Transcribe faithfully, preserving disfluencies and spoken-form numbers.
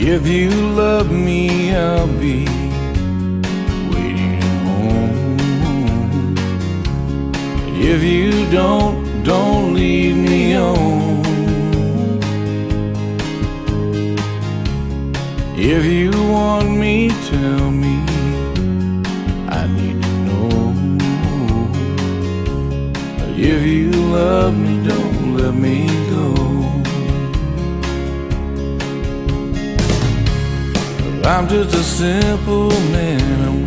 If you love me, I'll be waiting at home. And if you don't, don't leave me on. If you want me, tell me, I need to know. If you love me, don't let me go. I'm just a simple man, I'm